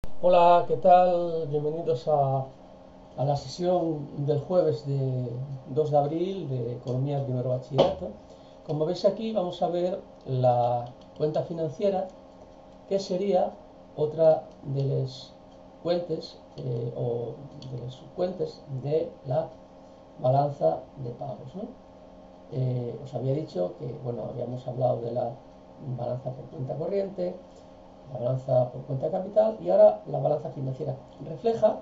Hola, ¿qué tal? Bienvenidos a la sesión del jueves de 2 de abril de Economía de Primero Bachillerato. Como veis aquí vamos a ver la cuenta financiera, que sería otra de las cuentes o de las subcuentes de la balanza de pagos, ¿no? Os había dicho que, bueno, habíamos hablado de la balanza por cuenta corriente, la balanza por cuenta de capital y ahora la balanza financiera. Refleja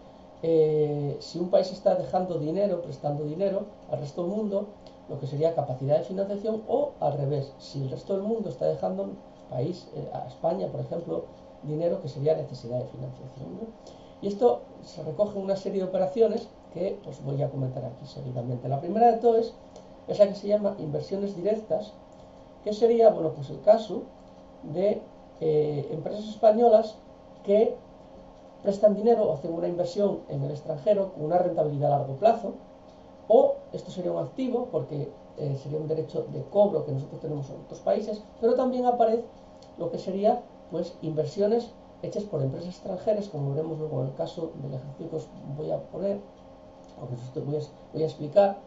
si un país está dejando dinero, prestando dinero al resto del mundo, lo que sería capacidad de financiación, o al revés, si el resto del mundo está dejando país, a España, por ejemplo, dinero, que sería necesidad de financiación, ¿no? Y esto se recoge en una serie de operaciones que os voy a comentar aquí seguidamente. La primera de todas es la que se llama inversiones directas, que sería, bueno, pues el caso de empresas españolas que prestan dinero o hacen una inversión en el extranjero con una rentabilidad a largo plazo, o esto sería un activo porque sería un derecho de cobro que nosotros tenemos en otros países, pero también aparece lo que sería pues inversiones hechas por empresas extranjeras, como veremos luego en el caso del ejercicio que os voy a poner, o que os voy a explicar.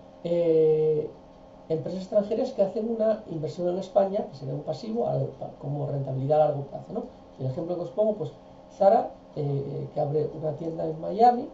Empresas extranjeras que hacen una inversión en España, que sería un pasivo, como rentabilidad a largo plazo, ¿no? El ejemplo que os pongo, pues Zara, que abre una tienda en Miami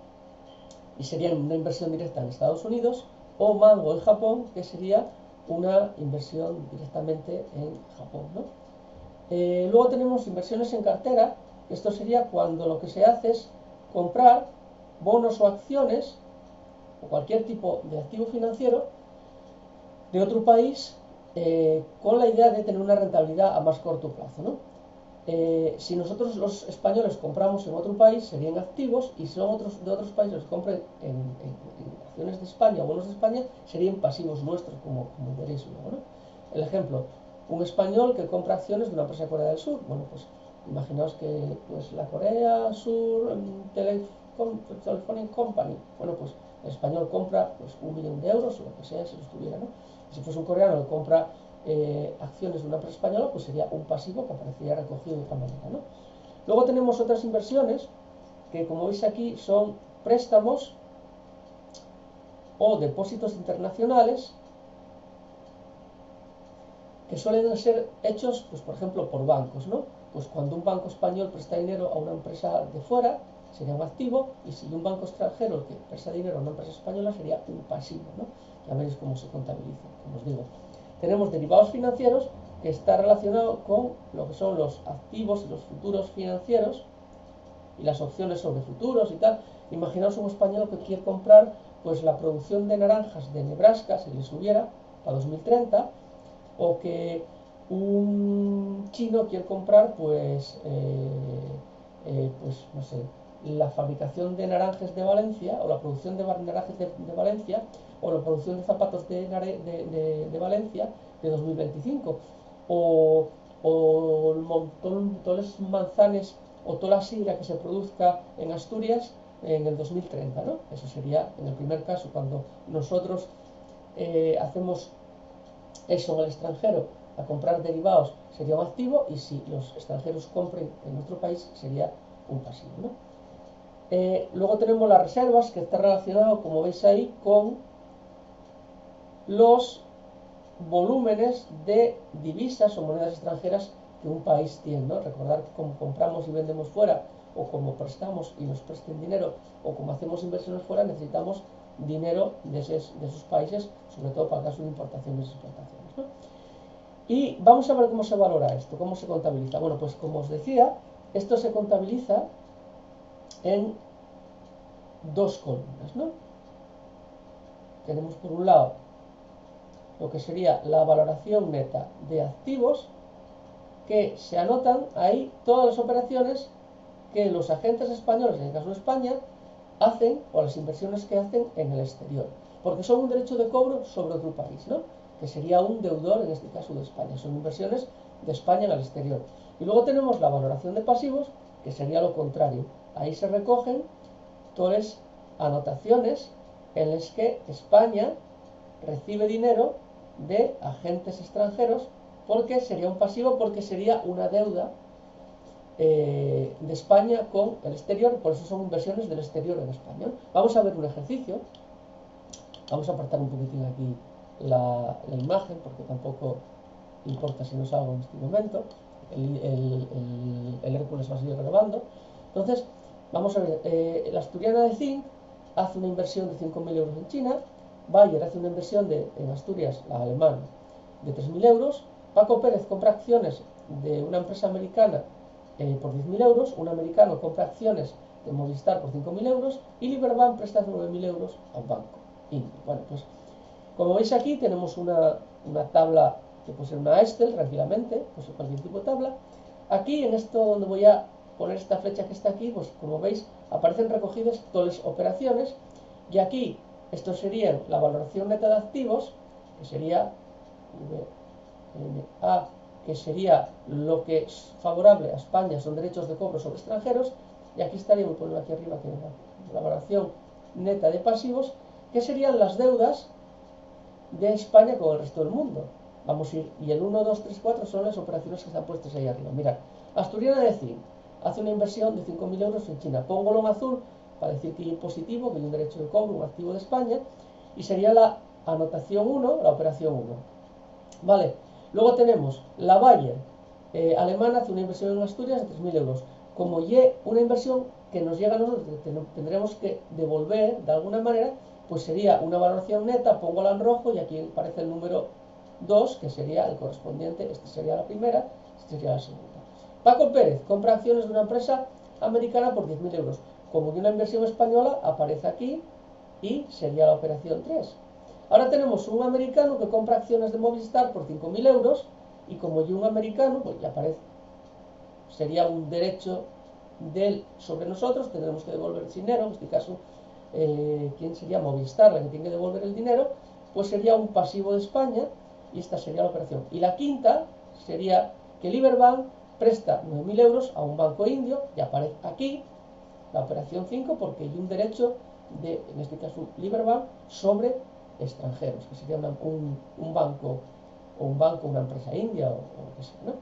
y sería una inversión directa en Estados Unidos, o Mango en Japón, que sería una inversión directamente en Japón, ¿no? Luego tenemos inversiones en cartera. Esto sería cuando lo que se hace es comprar bonos o acciones o cualquier tipo de activo financiero de otro país, con la idea de tener una rentabilidad a más corto plazo, ¿no? Si nosotros los españoles compramos en otro país serían activos, y si son otros de otros países que compren en acciones de España o bonos de España serían pasivos nuestros, como veréis luego, ¿no? El ejemplo, un español que compra acciones de una empresa de Corea del Sur. Bueno, pues imaginaos que pues, la Corea Sur Telephone Company, bueno, pues el español compra pues, 1 millón de euros o lo que sea, si los tuviera, ¿no? Y si fuese un coreano que compra acciones de una empresa española, pues sería un pasivo que aparecería recogido de otra manera, ¿no? Luego tenemos otras inversiones que, como veis aquí, son préstamos o depósitos internacionales que suelen ser hechos, pues por ejemplo, por bancos, ¿no? Pues cuando un banco español presta dinero a una empresa de fuera, sería un activo, y si un banco extranjero que presta dinero a una empresa española sería un pasivo, ¿no? Ya veréis cómo se contabiliza, como os digo. Tenemos derivados financieros, que está relacionado con lo que son los activos y los futuros financieros y las opciones sobre futuros y tal. Imaginaos un español que quiere comprar pues la producción de naranjas de Nebraska, si les hubiera, para 2030, o que un chino quiere comprar pues no sé, la fabricación de naranjas de Valencia, o la producción de naranjas de Valencia, o la producción de zapatos de Valencia de 2025, o, o el montón, todos los manzanes o toda la sidra que se produzca en Asturias en el 2030, ¿no? Eso sería en el primer caso cuando nosotros hacemos eso en el extranjero a comprar derivados, sería un activo, y si los extranjeros compren en nuestro país sería un pasivo, ¿no? Luego tenemos las reservas, que está relacionado, como veis ahí, con los volúmenes de divisas o monedas extranjeras que un país tiene, ¿no? Recordar que como compramos y vendemos fuera, o como prestamos y nos presten dinero, o como hacemos inversiones fuera, necesitamos dinero de esos países, sobre todo para el caso de importaciones y exportaciones, ¿no? Y vamos a ver cómo se valora esto, cómo se contabiliza. Bueno, pues como os decía, esto se contabiliza en dos columnas, ¿no? Tenemos por un lado lo que sería la valoración neta de activos, que se anotan ahí todas las operaciones que los agentes españoles, en el caso de España, hacen, o las inversiones que hacen en el exterior, porque son un derecho de cobro sobre otro país, ¿no? Que sería un deudor, en este caso de España. Son inversiones de España en el exterior. Y luego tenemos la valoración de pasivos, que sería lo contrario. Ahí se recogen todas anotaciones en las que España recibe dinero de agentes extranjeros, porque sería un pasivo, porque sería una deuda de España con el exterior, por eso son inversiones del exterior en España. Vamos a ver un ejercicio. Vamos a apartar un poquitín aquí la imagen, porque tampoco importa si no salgo en este momento. El Hércules va a seguir grabando. Entonces, vamos a ver, la Asturiana de Zinc hace una inversión de 5.000 euros en China, Bayer hace una inversión en Asturias, la alemana, de 3.000 euros, Paco Pérez compra acciones de una empresa americana por 10.000 euros, un americano compra acciones de Movistar por 5.000 euros y Liberbank presta 9.000 euros a un banco indio. Bueno, pues como veis aquí tenemos una tabla que puede ser una Excel tranquilamente, pues cualquier tipo de tabla. Aquí en esto donde voy a poner esta flecha que está aquí, pues como veis aparecen recogidas todas las operaciones y aquí esto sería la valoración neta de activos, que sería VNA, que sería lo que es favorable a España, son derechos de cobro sobre extranjeros, y aquí estaría, voy a poner aquí arriba, que la valoración neta de pasivos, que serían las deudas de España con el resto del mundo. Vamos a ir, y el 1, 2, 3, 4 son las operaciones que están puestas ahí arriba. Mirad, Asturiana de Zinc hace una inversión de 5.000 euros en China. Póngolo en azul para decir que hay un positivo, que hay un derecho de cobro, un activo de España, y sería la anotación 1, la operación 1. Vale, luego tenemos la Bayer alemana, hace una inversión en Asturias de 3.000 euros. Como y una inversión que nos llega a nosotros, que tendremos que devolver de alguna manera, pues sería una valoración neta, póngola en rojo y aquí aparece el número 2, que sería el correspondiente, esta sería la primera, esta sería la segunda. Paco Pérez compra acciones de una empresa americana por 10.000 euros. Como de una inversión española, aparece aquí y sería la operación 3. Ahora tenemos un americano que compra acciones de Movistar por 5.000 euros y como yo un americano, pues ya aparece, sería un derecho de él sobre nosotros, tendremos que devolver el dinero, en este caso, ¿quién sería? Movistar, la que tiene que devolver el dinero, pues sería un pasivo de España y esta sería la operación. Y la quinta sería que Liberbank presta 9.000 euros a un banco indio y aparece aquí la operación 5 porque hay un derecho de, en este caso, Liberbank sobre extranjeros, que sería un banco, una empresa india o lo que sea, ¿no?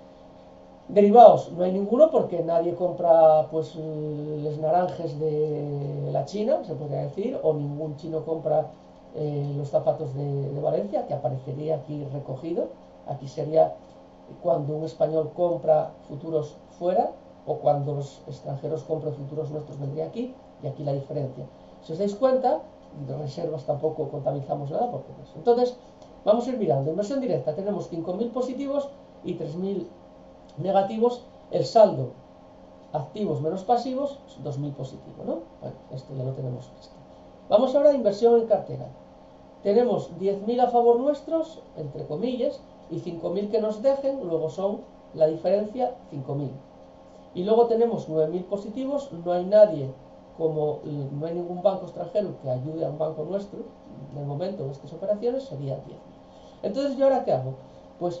Derivados, no hay ninguno porque nadie compra pues los naranjes de la China, se podría decir, o ningún chino compra los zapatos de Valencia, que aparecería aquí recogido. Aquí sería cuando un español compra futuros fuera o cuando los extranjeros compran futuros nuestros, vendría aquí, y aquí la diferencia. Si os dais cuenta, de reservas tampoco contabilizamos nada, porque pues. Entonces, vamos a ir mirando. Inversión directa, tenemos 5.000 positivos y 3.000 negativos, el saldo activos menos pasivos, 2.000 positivo, ¿no? Bueno, esto ya lo tenemos visto. Vamos ahora a inversión en cartera. Tenemos 10.000 a favor nuestros, entre comillas, y 5.000 que nos dejen, luego son la diferencia 5.000. Y luego tenemos 9.000 positivos, no hay nadie, como no hay ningún banco extranjero que ayude a un banco nuestro, en el momento de estas operaciones sería 10.000. Entonces, ¿yo ahora qué hago? Pues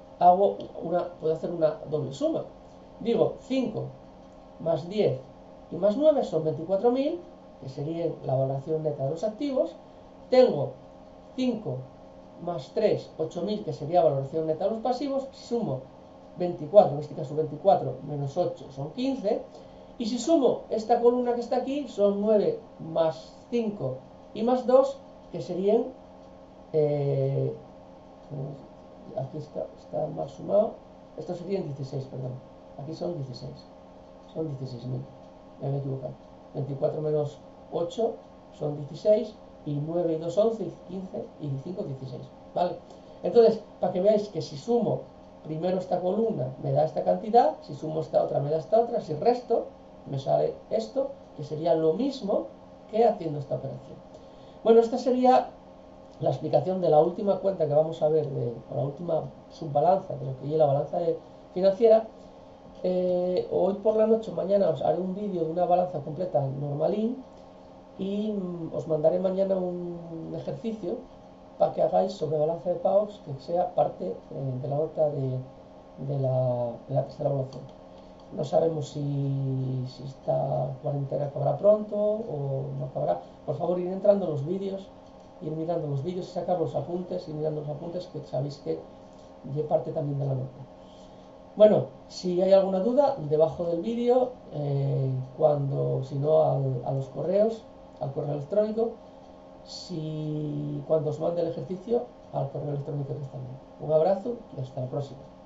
puedo hacer una doble suma. Digo, 5 más 10 y más 9 son 24.000, que sería la valoración neta de los activos. Tengo 5 más 3, 8.000, que sería valoración neta de los pasivos. Si sumo 24, en este caso 24 menos 8 son 15. Y si sumo esta columna que está aquí, son 9 más 5 y más 2, que serían aquí está mal sumado, esto serían 16, perdón, aquí son 16, son 16.000, me voy a equivocar, 24 menos 8 son 16, y 9 y 2, 11, y 15, y 5, 16, ¿vale? Entonces, para que veáis que si sumo primero esta columna me da esta cantidad, si sumo esta otra me da esta otra, si resto me sale esto, que sería lo mismo que haciendo esta operación. Bueno, esta sería la explicación de la última cuenta que vamos a ver, o la última subbalanza de lo que es la balanza financiera. Hoy por la noche o mañana os haré un vídeo de una balanza completa normalín y os mandaré mañana un ejercicio para que hagáis sobre balanza de pagos que sea parte de la nota de la tercera evaluación. No sabemos si esta cuarentena acabará pronto o no acabará. Por favor, ir entrando en los vídeos, ir mirando los vídeos y sacar los apuntes, y mirando los apuntes, que sabéis que es parte también de la nota. Bueno, si hay alguna duda, debajo del vídeo, si no a los correos, al correo electrónico, cuando os mande el ejercicio, al correo electrónico también. Un abrazo y hasta la próxima.